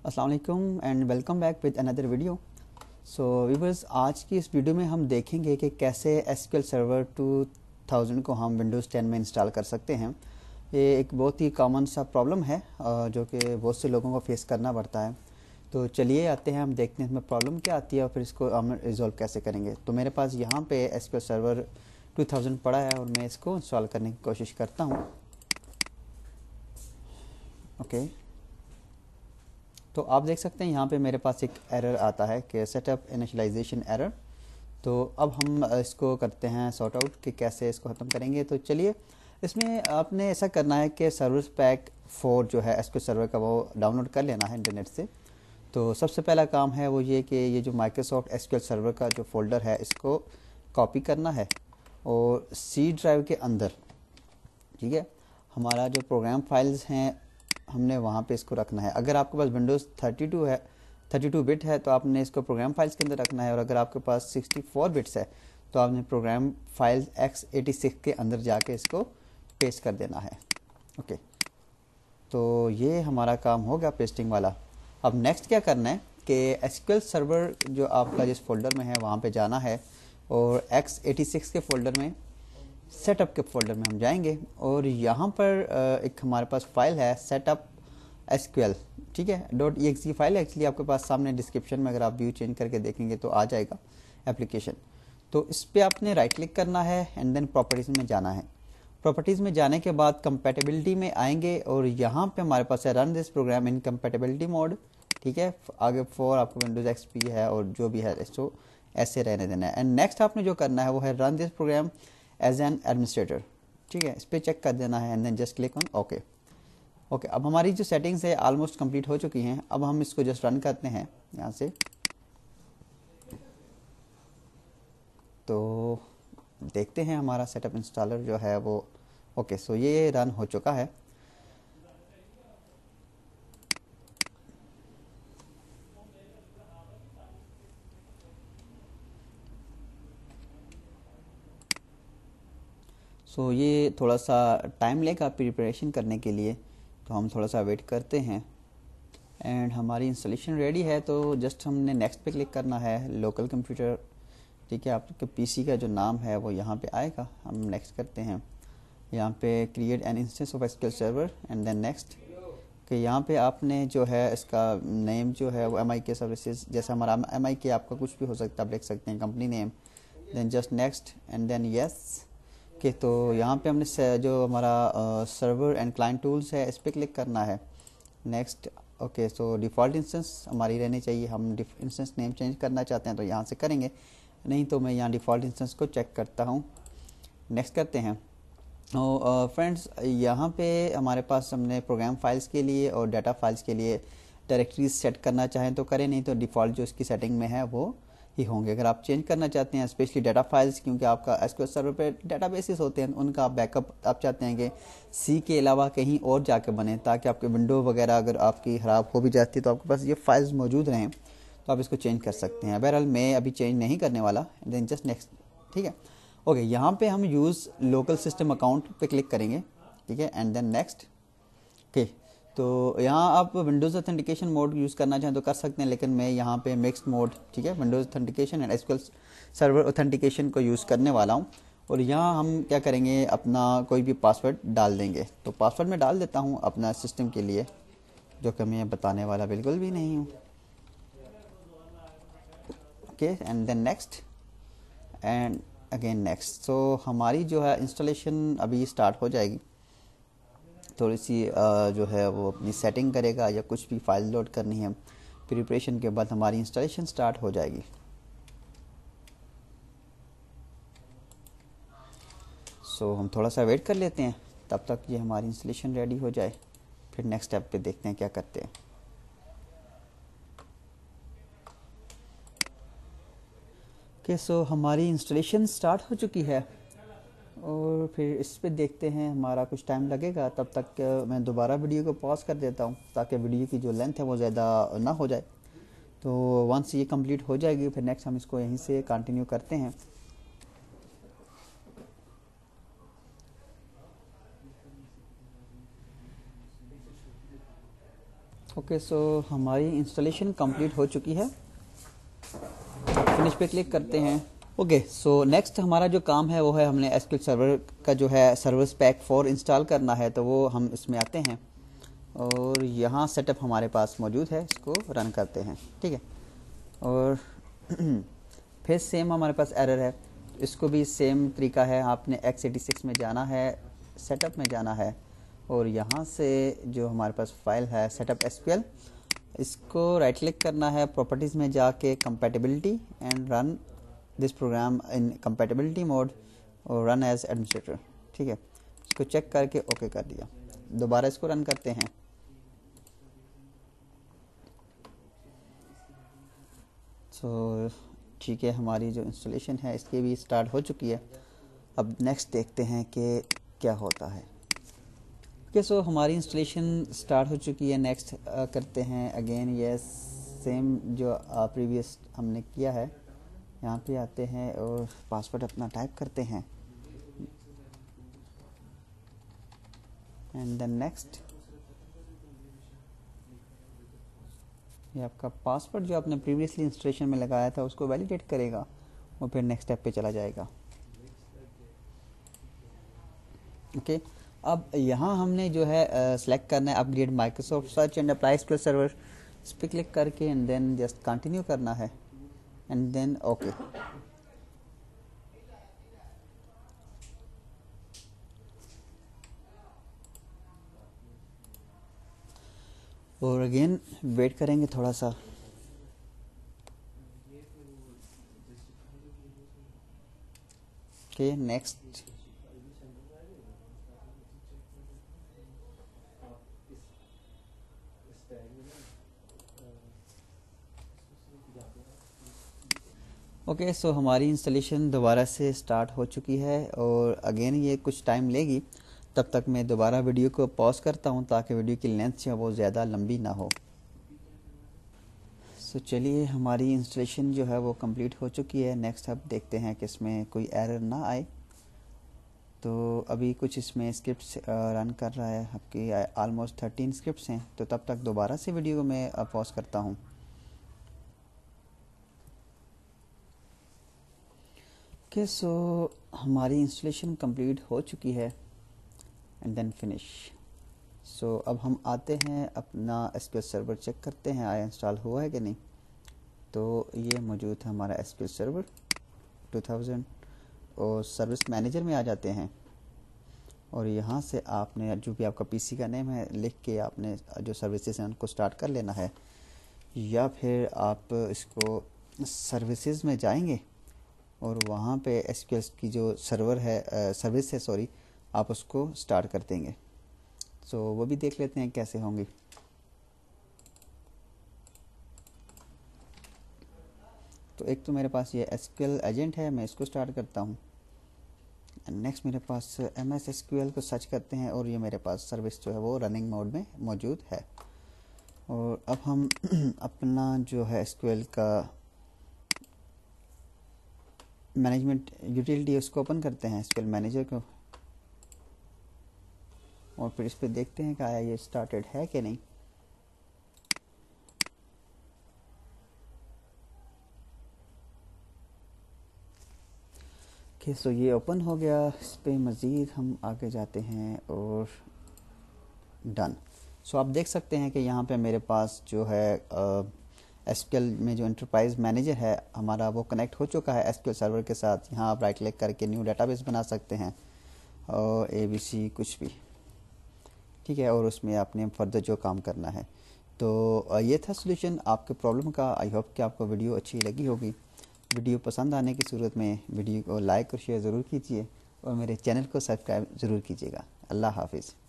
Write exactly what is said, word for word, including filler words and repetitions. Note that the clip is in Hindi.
अस्सलाम वालेकुम and welcome back with another video. So viewers, आज की इस वीडियो में हम देखेंगे कि कैसे एसक्यूएल सर्वर टू थाउज़ेंड को हम विंडोज़ टेन में इंस्टॉल कर सकते हैं। ये एक बहुत ही कॉमन सा प्रॉब्लम है जो कि बहुत से लोगों को फेस करना पड़ता है। तो चलिए आते हैं, हम देखते हैं इसमें प्रॉब्लम क्या आती है और फिर इसको हम रिजॉल्व कैसे करेंगे। तो मेरे पास यहाँ पे एसक्यूएल सर्वर टू थाउज़ेंड पड़ा है और मैं इसको इंस्टॉल करने की कोशिश करता हूँ। ओके, तो आप देख सकते हैं यहाँ पे मेरे पास एक एरर आता है कि सेटअप इनिशियलाइजेशन एरर। तो अब हम इसको करते हैं सॉर्ट आउट कि कैसे इसको ख़त्म करेंगे। तो चलिए, इसमें आपने ऐसा करना है कि सर्विस पैक फोर जो है एसक्यूएल सर्वर का वो डाउनलोड कर लेना है इंटरनेट से। तो सबसे पहला काम है वो ये कि ये जो माइक्रोसॉफ्ट एसक्यूएल सर्वर का जो फोल्डर है इसको कॉपी करना है और सी ड्राइव के अंदर, ठीक है, हमारा जो प्रोग्राम फाइल्स हैं हमने वहाँ पे इसको रखना है। अगर आपके पास विंडोज़ थर्टी टू है थर्टी टू बिट है तो आपने इसको प्रोग्राम फाइल्स के अंदर रखना है, और अगर आपके पास सिक्सटी फोर बिट्स है तो आपने program files x eighty six के अंदर जाके इसको पेस्ट कर देना है। ओके, तो ये हमारा काम होगा पेस्टिंग वाला। अब नेक्स्ट क्या करना है कि एसक्यूएल सर्वर जो आपका जिस फोल्डर में है वहाँ पे जाना है और एक्स एटी सिक्स के फोल्डर में, सेटअप के फोल्डर में हम जाएंगे और यहाँ पर एक हमारे पास फाइल है सेटअप एसक्यूएल, ठीक है, dot E X E file है। एक्चुअली आपके पास सामने डिस्क्रिप्शन में अगर आप व्यू चेंज करके देखेंगे तो आ जाएगा एप्लीकेशन। तो इस पर आपने राइट क्लिक करना है एंड देन प्रॉपर्टीज़ में जाना है। प्रॉपर्टीज़ में जाने के बाद कंपैटिबिलिटी में आएंगे और यहाँ पे हमारे पास है run this program in compatibility mode, ठीक है। आगे फोर आपको विंडोज़ एक्सपी है और जो भी है इसको ऐसे रहने देना है। एंड नेक्स्ट आपने जो करना है वो है run this program as an administrator, ठीक है, इस पर चेक कर देना है and then just click on okay. Okay, अब हमारी जो सेटिंग्स है ऑलमोस्ट कंप्लीट हो चुकी हैं। अब हम इसको जस्ट रन करते हैं यहाँ से। तो देखते हैं हमारा सेटअप इंस्टॉलर जो है वो ओके, सो ये रन हो चुका है। सो so, ये थोड़ा सा टाइम लेगा प्रिपरेशन करने के लिए, तो हम थोड़ा सा वेट करते हैं। एंड हमारी इंस्टॉलेशन रेडी है, तो जस्ट हमने नेक्स्ट पे क्लिक करना है। लोकल कंप्यूटर, ठीक है, आपके पीसी का जो नाम है वो यहाँ पे आएगा। हम नेक्स्ट करते हैं, यहाँ पे create an instance of SQL server and then next. कि यहाँ पे आपने जो है इसका नेम जो है वो एम आई के सर्विसेज, जैसे हमारा एम आई के आपका कुछ भी हो सकता है, आप देख सकते हैं company name, then just next and then yes के। तो यहाँ पे हमने जो हमारा सर्वर एंड क्लाइंट टूल्स है इस पर क्लिक करना है। Next, okay, so default instance हमारी रहनी चाहिए। हम इंस्टेंस नेम चेंज करना चाहते हैं तो यहाँ से करेंगे, नहीं तो मैं यहाँ डिफ़ॉल्ट इंस्टेंस को चेक करता हूँ। नेक्स्ट करते हैं। और फ्रेंड्स, यहाँ पे हमारे पास हमने प्रोग्राम फाइल्स के लिए और डाटा फाइल्स के लिए डायरेक्टरीज सेट करना चाहें तो करें, नहीं तो डिफ़ॉल्ट जो इसकी सेटिंग में है वो ही होंगे। अगर आप चेंज करना चाहते हैं स्पेशली डाटा फाइल्स, क्योंकि आपका एसक्यूएल सर्वर पे डाटाबेसेस होते हैं, उनका बैकअप आप चाहते हैं कि सी के अलावा कहीं और जाके बने, ताकि आपके विंडो वगैरह अगर आपकी ख़राब हो भी जाती है तो आपके पास ये फाइल्स मौजूद रहें, तो आप इसको चेंज कर सकते हैं। बहरहाल मैं अभी चेंज नहीं करने वाला। देन जस्ट नेक्स्ट, ठीक है। ओके, यहाँ पे हम यूज़ लोकल सिस्टम अकाउंट पे क्लिक करेंगे, ठीक है, एंड देन नेक्स्ट। ओके, तो यहाँ आप विंडोज़ ऑथेंटिकेशन मोड यूज़ करना चाहें तो कर सकते हैं, लेकिन मैं यहाँ पे मिक्स्ड मोड, ठीक है, Windows authentication and SQL server authentication को यूज़ करने वाला हूँ। और यहाँ हम क्या करेंगे, अपना कोई भी पासवर्ड डाल देंगे। तो पासवर्ड मैं डाल देता हूँ अपना सिस्टम के लिए, जो कि मैं बताने वाला बिल्कुल भी नहीं हूँ। Okay, and then next and again next. So हमारी जो है इंस्टॉलेशन अभी स्टार्ट हो जाएगी। थोड़ी सी जो है वो अपनी सेटिंग करेगा या कुछ भी फाइल लोड करनी है, प्रिपरेशन के बाद हमारी इंस्टॉलेशन स्टार्ट हो जाएगी। सो so, हम थोड़ा सा वेट कर लेते हैं तब तक ये हमारी इंस्टॉलेशन रेडी हो जाए, फिर नेक्स्ट स्टेप पे देखते हैं क्या करते हैं। ओके, सो हमारी इंस्टॉलेशन स्टार्ट हो चुकी है और फिर इस पे देखते हैं, हमारा कुछ टाइम लगेगा। तब तक मैं दोबारा वीडियो को पॉज कर देता हूँ ताकि वीडियो की जो लेंथ है वो ज़्यादा ना हो जाए। तो वंस ये कंप्लीट हो जाएगी फिर नेक्स्ट हम इसको यहीं से कंटिन्यू करते हैं। ओके, सो हमारी इंस्टॉलेशन कंप्लीट हो चुकी है। फिनिश पे क्लिक करते हैं। ओके, सो नेक्स्ट हमारा जो काम है वो है हमने एसक्यूएल सर्वर का जो है सर्विस पैक फोर इंस्टॉल करना है, तो वो हम इसमें आते हैं और यहाँ सेटअप हमारे पास मौजूद है, इसको रन करते हैं। ठीक है, और फिर सेम हमारे पास एरर है, इसको भी सेम तरीका है, आपने एक्स एटी सिक्स में जाना है, सेटअप में जाना है और यहाँ से जो हमारे पास फाइल है सेटअप एसक्यूएल, इसको राइट क्लिक करना है, प्रॉपर्टीज़ में जाके compatibility and run this program in compatibility mode और रन एज एडमिनिस्ट्रेटर। ठीक है, इसको चेक करके ओके कर दिया। दोबारा इसको रन करते हैं। सो so, ठीक है, हमारी जो इंस्टॉलेशन है इसकी भी स्टार्ट हो चुकी है। अब नेक्स्ट देखते हैं कि क्या होता है। ओके, सो हमारी इंस्टॉलेशन स्टार्ट हो चुकी है। नेक्स्ट करते हैं अगेन ये सेम जो प्रीवियस हमने किया है, यहाँ पे आते हैं और पासवर्ड अपना टाइप करते हैं एंड देन नेक्स्ट। ये आपका पासवर्ड जो आपने प्रीवियसली इंस्टॉलेशन में लगाया था उसको वैलिडेट करेगा और फिर नेक्स्ट स्टेप पे चला जाएगा। ओके okay, अब यहाँ हमने जो है सेलेक्ट uh, करना है upgrade Microsoft search and apply SQL server. इस पर क्लिक करके एंड देन जस्ट कंटिन्यू करना है एंड देन ओके। और अगेन वेट करेंगे थोड़ा सा। Okay, next. ओके, सो हमारी इंस्टॉलेशन दोबारा से स्टार्ट हो चुकी है और अगेन ये कुछ टाइम लेगी। तब तक मैं दोबारा वीडियो को पॉज करता हूँ ताकि वीडियो की लेंथ जो है वो ज़्यादा लंबी ना हो। सो so, चलिए, हमारी इंस्टॉलेशन जो है वो कंप्लीट हो चुकी है। नेक्स्ट अब देखते हैं कि इसमें कोई एरर ना आए। तो अभी कुछ इसमें स्क्रिप्ट्स रन कर रहा है, आपकी आलमोस्ट थर्टीन स्क्रिप्ट्स हैं। तो तब तक दोबारा से वीडियो को मैं पॉज करता हूँ। ओके, सो हमारी इंस्टॉलेशन कंप्लीट हो चुकी है एंड देन फिनिश। सो अब हम आते हैं अपना एसक्यूएल सर्वर चेक करते हैं आया इंस्टॉल हुआ है कि नहीं। तो ये मौजूद है हमारा एसक्यूएल सर्वर टू थाउज़ेंड और सर्विस मैनेजर में आ जाते हैं और यहाँ से आपने जो भी आपका पीसी का नेम है लिख के आपने जो सर्विसेज हैं उनको स्टार्ट कर लेना है, या फिर आप इसको सर्विसेज में जाएंगे और वहाँ पे एसक्यूएल की जो सर्वर है सर्विस है सॉरी आप उसको स्टार्ट कर देंगे। सो so, वो भी देख लेते हैं कैसे होंगी। तो एक तो मेरे पास ये एसक्यूएल एजेंट है, मैं इसको स्टार्ट करता हूँ। नेक्स्ट मेरे पास एम एस एसक्यूएल को सर्च करते हैं और ये मेरे पास सर्विस जो है वो रनिंग मोड में मौजूद है। और अब हम अपना जो है एसक्यूएल का मैनेजमेंट यूटिलिटी उसको ओपन करते हैं एसक्यूएल मैनेजर को और फिर इस पर देखते हैं कि आया ये स्टार्टेड है कि नहीं। ओके, सो ये ओपन हो गया। इस पर मज़ीद हम आगे जाते हैं और डन। सो आप देख सकते हैं कि यहाँ पे मेरे पास जो है एसक्यूएल में जो एंटरप्राइज मैनेजर है हमारा वो कनेक्ट हो चुका है एसक्यूएल सर्वर के साथ। यहाँ आप राइट क्लिक करके न्यू डेटाबेस बना सकते हैं और एबीसी कुछ भी, ठीक है, और उसमें आपने फर्दर जो काम करना है। तो ये था सॉल्यूशन आपके प्रॉब्लम का। आई होप कि आपको वीडियो अच्छी लगी होगी। वीडियो पसंद आने की सूरत में वीडियो को लाइक और शेयर ज़रूर कीजिए और मेरे चैनल को सब्सक्राइब ज़रूर कीजिएगा। अल्लाह हाफिज़।